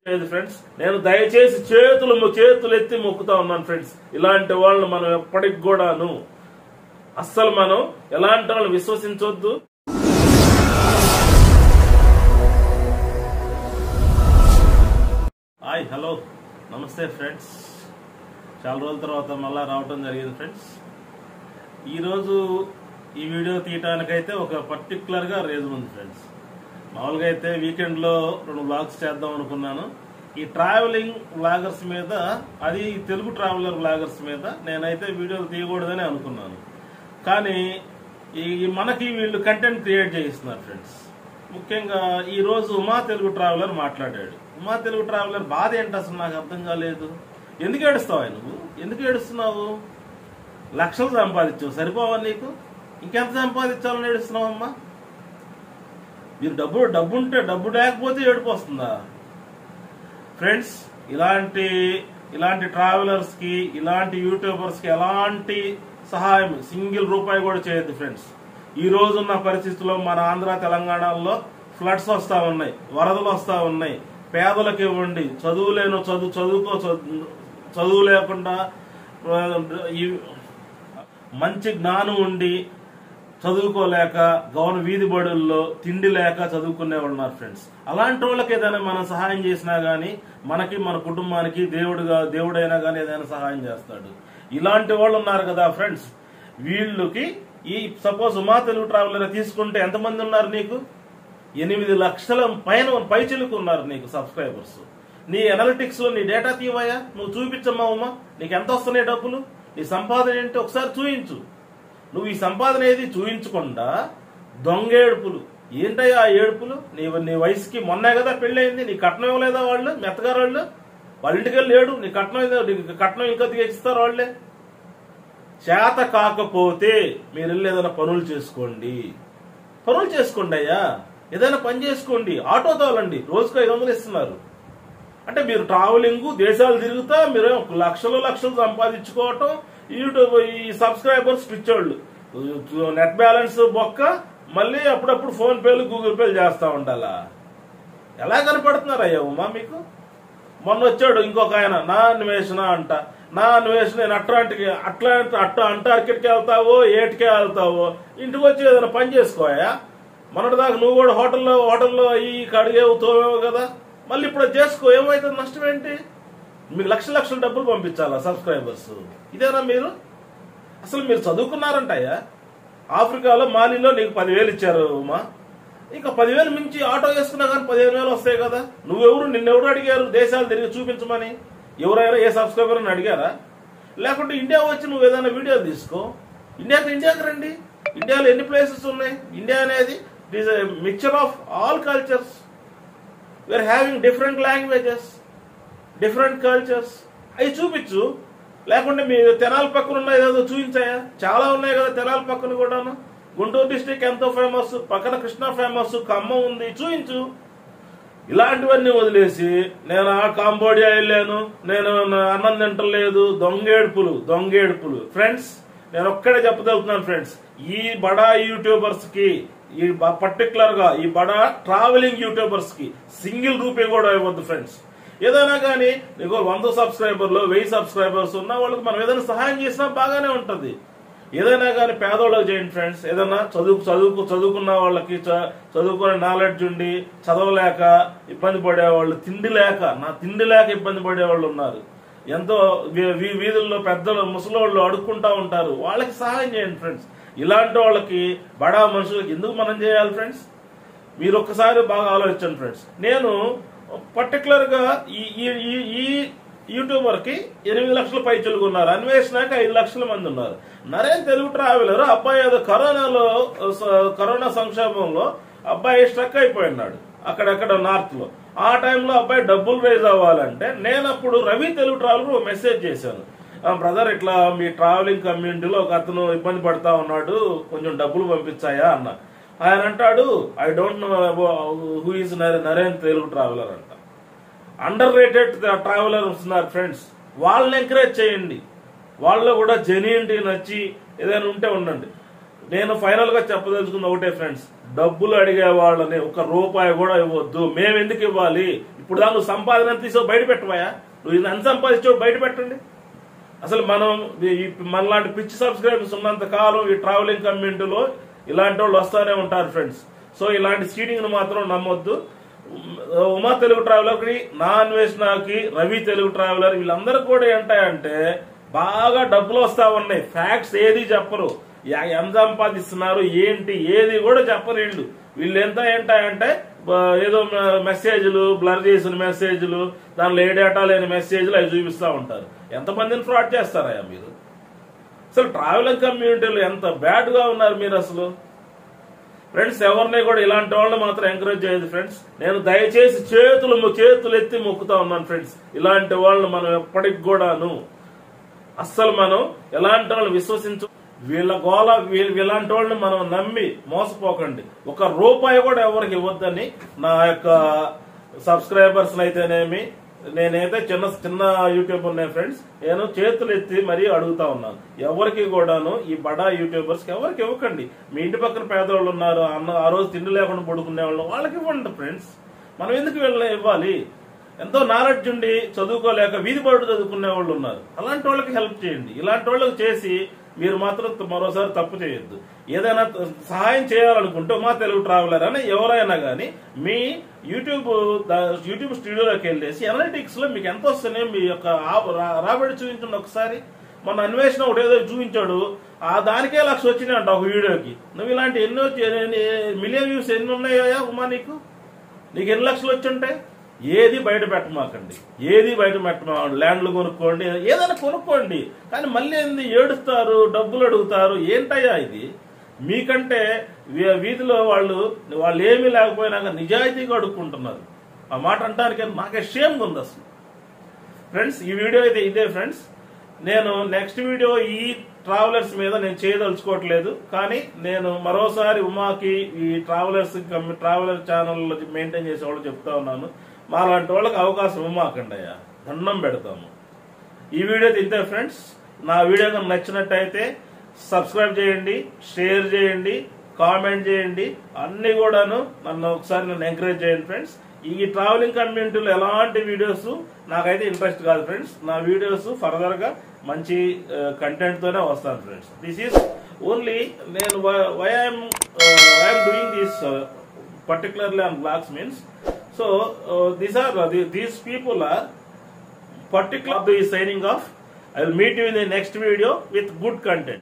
Friends నేను దయచేసి చేతులు ఎత్తి మొక్కుతా ఉన్నాను ఫ్రెండ్స్. ఇలాంటి వాళ్ళని మనం ఎప్పటికి కూడాను అస్సలు మనం ఎలాంటి వాళ్ళని విశ్వసించొద్దు. హాయ్ హలో నమస్తే ఫ్రెండ్స్. చాలా రోజుల తర్వాత మళ్ళా రావటం జరిగింది ఫ్రెండ్స్. ఈరోజు ఈ వీడియో తీయటానికైతే ఒక పర్టికులర్గా రీజన్ ఉంది ఫ్రెండ్స్. మామూలుగా అయితే వీకెండ్లో 2 వ్లాగ్స్ చేద్దాం అనుకున్నాను. ఈ ట్రావెలింగ్ వ్లాగర్స్ మీద, అది తెలుగు ట్రావెలర్ వ్లాగర్స్ మీద నేనైతే వీడియోలు తీయకూడదని అనుకున్నాను. కానీ మనకి వీళ్ళు కంటెంట్ క్రియేట్ చేయిస్తున్నారు ఫ్రెండ్స్. ముఖ్యంగా ఈరోజు ఉమా తెలుగు ట్రావెలర్ మాట్లాడాడు. ఉమా తెలుగు ట్రావెలర్ బాధ ఏంటి అసలు నాకు అర్థం కాలేదు. ఎందుకు ఏడుస్తావా నువ్వు? ఎందుకు ఏడుస్తున్నావు? లక్షలు సంపాదించావు, సరిపోవా నీకు? ఇంకెంత సంపాదించాలని ఏడుస్తున్నావమ్మా? మీరు డబ్బు ఉంటే, డబ్బు లేకపోతే ఏడుపు వస్తుందా ఫ్రెండ్స్? ఇలాంటి ట్రావెలర్స్ కి, ఇలాంటి యూట్యూబర్స్ కి ఎలాంటి సహాయం సింగిల్ రూపాయి కూడా చేయొద్దు ఫ్రెండ్స్. ఈ రోజున్న పరిస్థితుల్లో మన ఆంధ్ర తెలంగాణలో ఫ్లడ్స్ వస్తా ఉన్నాయి, వరదలు వస్తా ఉన్నాయి. పేదలకు ఇవ్వండి, చదువు లేకుండా మంచి జ్ఞానం ఉండి చదువుకోలేక వీధి బడుల్లో తిండి లేక చదువుకునే వాళ్ళు ఉన్నారు ఫ్రెండ్స్. అలాంటి వాళ్ళకి ఏదైనా మనం సహాయం చేసినా గానీ మనకి, మన కుటుంబానికి దేవుడైనా గానీ ఏదైనా సహాయం చేస్తాడు. ఇలాంటి వాళ్ళు ఉన్నారు కదా ఫ్రెండ్స్. వీళ్ళకి ఈ సపోజ్ ఉమా తెలుగు ట్రావెలర్ తీసుకుంటే ఎంతమంది ఉన్నారు నీకు? 8 లక్షల పైచిలుకు ఉన్నారు నీకు సబ్స్క్రైబర్స్. నీ అనలిటిక్స్ లో నీ డేటా తీవయ్యా, నువ్వు చూపించమ్మా ఉమా, నీకు ఎంత వస్తున్నాయి డబ్బులు, నీ సంపాదన ఏంటి ఒకసారి చూయించు. నువ్వు ఈ సంపాదన ఏది చూయించకుండా దొంగేడుపులు ఏంటయ్యా ఆ ఏడుపులు? నీ వయసుకి మొన్నే కదా పెళ్ళయింది, నీ కట్నం ఇవ్వలేదా వాళ్ళు? మెత్తగారు వాళ్ళ ఇంటికి వెళ్ళి లేడు, నీ కట్నం ఇంకా ఇస్తారు వాళ్ళే. చేత కాకపోతే మీరు వెళ్ళి ఏదైనా పనులు చేసుకోండి అయ్యా, ఏదైనా పని చేసుకోండి. ఆటో తోలండి, రోజుకు 500 ఇస్తున్నారు. అంటే మీరు ట్రావెలింగ్ దేశాలు తిరుగుతా మీరు లక్షలు సంపాదించుకోవటం. యూట్యూబ్ ఈ సబ్స్క్రైబర్స్ పిచ్చోళ్ళు, నెట్ బ్యాలెన్స్ బొక్క, మళ్ళీ అప్పుడప్పుడు ఫోన్ పేలు గూగుల్ పేలు చేస్తా ఉండాలా? ఎలా కనపడుతున్నారు అయ్యా ఉమా మీకు? మొన్న వచ్చాడు ఇంకొక ఆయన, నా అన్వేషణ నేను అంటార్కిటికి వెళ్తావో ఏటికే వెళ్తావో, ఇంటికి వచ్చి ఏదైనా పని చేసుకోయా. మొన్నటిదాకా నువ్వు కూడా హోటల్లో ఈ కడిగేవు తోవేవు కదా, మళ్ళీ ఇప్పుడు చేసుకో. ఏమైతుంది? నష్టం ఏంటి? మీకు లక్షల డబ్బులు పంపించాలా సబ్స్క్రైబర్స్? ఇదేనా మీరు? అసలు మీరు చదువుకున్నారంటయ్యా. ఆఫ్రికాలో మాలిలో నీకు 10,000 ఇచ్చారు ఉమా, ఇంకా 10,000 మించి ఆటో వేసుకున్నా కానీ 15,000 వస్తాయి కదా. నిన్నెవరు అడిగారు దేశాలు తిరిగి చూపించమని? ఎవరైనా ఏ సబ్స్క్రైబర్ అని అడిగారా? లేకుంటే ఇండియా వచ్చి నువ్వు ఏదైనా వీడియోలు తీసుకో. ఇండియాకి రండి. ఇండియాలో ఎన్ని ప్లేసెస్ ఉన్నాయి? ఇండియా అనేది it is a mixture of all cultures. We are having different languages, different cultures. అవి చూపించు. లేకుంటే మీ తెనాలి పక్కన ఉన్నాయి ఏదో చూపించాయా? చాలా ఉన్నాయి కదా తెనాలి పక్కన కూడాను. గుంటూరు డిస్టిక్ ఎంతో ఫేమస్, పక్కన కృష్ణా ఫేమస్, ఖమ్మం ఉంది, చూపించు. ఇలాంటివన్నీ వదిలేసి నేను కాంబోడియా వెళ్ళాను, నేను అన్నం తింటలేదు, దొంగేడుపులు ఫ్రెండ్స్. నేను ఒక్కడే చెప్పదలుతున్నాను ఫ్రెండ్స్, ఈ బడా యూట్యూబర్స్ కి, ఈ పర్టికులర్ గా ఈ బడా ట్రావెలింగ్ యూట్యూబర్స్ కి సింగిల్ రూపీ కూడా ఇవ్వద్దు ఫ్రెండ్స్. ఏదైనా కానీ నీకు 100 సబ్స్క్రైబర్లు 1000 సబ్స్క్రైబర్స్ ఉన్న వాళ్ళకి మనం ఏదైనా సహాయం చేసినా బాగానే ఉంటది. ఏదైనా కానీ పేదవాళ్ళకి చేయండి ఫ్రెండ్స్. ఏదైనా చదువుకున్న వాళ్ళకి, చదువుకునే నాలెడ్జ్ ఉండి చదవలేక ఇబ్బంది పడేవాళ్ళు, తిండి లేక ఇబ్బంది పడేవాళ్ళు ఉన్నారు. ఎంతో వీధుల్లో పెద్దలు ముసలోళ్ళు అడుక్కుంటా ఉంటారు, వాళ్ళకి సహాయం చేయండి ఫ్రెండ్స్. ఇలాంటి వాళ్ళకి, బడా మనుషులకి ఎందుకు మనం చేయాలి ఫ్రెండ్స్? మీరు ఒక్కసారి బాగా ఆలోచించండి ఫ్రెండ్స్. నేను పర్టికులర్ గా ఈ యూట్యూబర్ కి 8 లక్షల పైచులుగా ఉన్నారు. అన్వేషణకి 5 లక్షల మంది ఉన్నారు. నరేన్ తెలుగు ట్రావెలర్ అబ్బాయి ఏదో కరోనా సంక్షోభంలో అబ్బాయి స్ట్రక్ అయిపోయినాడు అక్కడెక్కడ నార్త్ లో. ఆ టైంలో అబ్బాయి డబ్బులు రేజ్ అవ్వాలంటే నేను అప్పుడు రవి తెలుగు ట్రావెలర్ మెసేజ్ చేశాను, బ్రదర్ ఇట్లా మీ ట్రావెలింగ్ కమ్యూనిటీలో ఒక అతను ఇబ్బంది పడతా ఉన్నాడు, కొంచెం డబ్బులు పంపించాయా అన్న. ఆయన అంటాడు, I don't know who is Naren Telugu traveller అంట. అండర్ రేటెడ్ ట్రావెలర్ వస్తున్నారు ఫ్రెండ్స్, వాళ్ళని ఎంకరేజ్ చేయండి. వాళ్ళలో కూడా జెన్యూనిటీ నచ్చి ఏదైనా ఉంటే ఉండండి. నేను ఫైనల్ గా చెప్పదలుచుకుంది ఒకటే ఫ్రెండ్స్, డబ్బులు అడిగే వాళ్ళని ఒక రూపాయి కూడా ఇవ్వద్దు. మేము ఎందుకు ఇవ్వాలి? ఇప్పుడు దాని నువ్వు సంపాదన తీసావు బయట పెట్టవా? నువ్వు ఎంత సంపాదించావు బయట పెట్టండి. అసలు మనలాంటి పిచ్చి సబ్స్క్రైబర్స్ ఉన్నంత కాలం ఈ ట్రావెలింగ్ కమ్యూనిటీలో ఇలాంటి వాళ్ళు వస్తూనే ఉంటారు ఫ్రెండ్స్. సో ఇలాంటి చీటింగ్ మాత్రం నమ్మొద్దు. ఉమా తెలుగు ట్రావెలర్కి, నా అన్వేషణకి, రవి తెలుగు ట్రావెలర్ వీళ్ళందరూ కూడా ఏంటాయంటే బాగా డబ్బులు వస్తా ఉన్నాయి. ఫ్యాక్ట్స్ ఏది చెప్పరు. ఎంత సంపాదిస్తున్నారు ఏంటి ఏది కూడా చెప్పరు. వీళ్ళు ఎంత ఏంటాయంటే ఏదో మెసేజ్లు, బ్లర్ చేసిన మెసేజ్లు, దానిలో ఏ డేటా లేని మెసేజ్లు అవి చూపిస్తూ ఉంటారు. ఎంతమందిని ఫ్రాడ్ చేస్తారయ్యా మీరు? అసలు ట్రావెలింగ్ కమ్యూనిటీలో ఎంత బ్యాడ్ గా ఉన్నారు మీరు అసలు. ఫ్రెండ్స్, ఎవరిని కూడా ఇలాంటి వాళ్ళని మాత్రం ఎంకరేజ్ చేయదు ఫ్రెండ్స్. నేను దయచేసి చేతులు ఎత్తి మొక్కుతా ఉన్నాను ఫ్రెండ్స్. ఇలాంటి వాళ్ళని మనం ఎప్పటికి కూడాను అస్సలు మనం ఎలాంటి వాళ్ళని విశ్వసించు. వీళ్ళ గోళ వీళ్ళంటి వాళ్ళని మనం నమ్మి మోసపోకండి. ఒక రూపాయి కూడా ఎవరికి ఇవ్వద్దని నా యొక్క సబ్స్క్రైబర్స్ అయితేనేమి, నేనైతే చిన్న యూట్యూబర్ ఫ్రెండ్స్, నేను చేతులు ఎత్తి మరీ అడుగుతా ఉన్నాను. ఎవరికి కూడాను ఈ బడా యూట్యూబర్స్ కి ఎవరికి ఇవ్వకండి. మీ ఇంటి పక్కన పేదవాళ్ళు ఉన్నారు, ఆ రోజు తిండి లేకుండా పడుకునే వాళ్ళు, వాళ్ళకి ఇవ్వండి ఫ్రెండ్స్. మనం ఎందుకు వీళ్ళని ఇవ్వాలి? ఎంతో నాలెడ్జ్ ఉండి చదువుకోలేక వీధి బయట చదువుకునే వాళ్ళు ఉన్నారు. అలాంటి వాళ్ళకి హెల్ప్ చేయండి. ఇలాంటి వాళ్ళకి చేసి మీరు మాత్రం మరోసారి తప్పు చేయొద్దు. ఏదైనా సహాయం చేయాలనుకుంటే మా తెలుగు ట్రావెలర్ అని ఎవరైనా కానీ మీ యూట్యూబ్ స్టూడియోలోకి వెళ్ళేసి అనలిటిక్స్ లో మీకు ఎంత వస్తున్నాయో మీ యొక్క రాబడి చూపించండి ఒకసారి. మన అన్వేషణ ఒకటి ఏదో చూపించాడు, ఆ దానికే 1,00,000 వచ్చినాయి అంట ఒక వీడియోకి. నువ్వు ఇలాంటి ఎన్నో మిలియన్ వ్యూస్ ఎన్ని ఉన్నాయా ఉమా? నీకు ఎన్ని లక్షలు వచ్చి ఉంటాయి? ఏది బయట పెట్టమాకండి. ల్యాండ్లు కొనుక్కోండి, ఏదైనా కొనుక్కోండి. కానీ మళ్ళీ ఏంది ఏడుస్తారు, డబ్బులు అడుగుతారు. ఏంటయ్యా ఇది? మీకంటే వీధిలో వాళ్ళు ఏమీ లేకపోయినా నిజాయితీగా అడుక్కుంటున్నారు. ఆ మాట అంటానికి నాకే షేమ్గా ఉంది అసలు. ఫ్రెండ్స్, ఈ వీడియో అయితే ఇదే ఫ్రెండ్స్. నేను నెక్స్ట్ వీడియో ఈ ట్రావెలర్స్ మీద నేను చేయదలుచుకోవట్లేదు. కానీ నేను మరోసారి ఉమాకి ఈ ట్రావెలర్ ఛానల్ మెయింటైన్ చేసే వాళ్ళు చెప్తా ఉన్నాను, మాలాంటి వాళ్ళకి అవకాశం ఇవ్వమాకండి అయ్యా, దండం పెడతాము. ఈ వీడియో ఇంతే ఫ్రెండ్స్. నా వీడియో కనుక నచ్చినట్టయితే సబ్స్క్రైబ్ చేయండి, షేర్ చేయండి, కామెంట్ చేయండి. అన్ని కూడాను నన్ను ఎంకరేజ్ చేయండి ఫ్రెండ్స్. ఈ ట్రావెలింగ్ కమ్యూనిటీలో ఎలాంటి వీడియోస్ నాకైతే ఇంట్రెస్ట్ కాదు ఫ్రెండ్స్. నా వీడియోస్ ఫర్దర్ గా మంచి కంటెంట్ తోనే వస్తాను ఫ్రెండ్స్. దిస్ ఈస్ ఓన్లీ నేను why I'm doing this particularly on blogs means, so these people are particularly signing off. I will meet you in the next video with good content.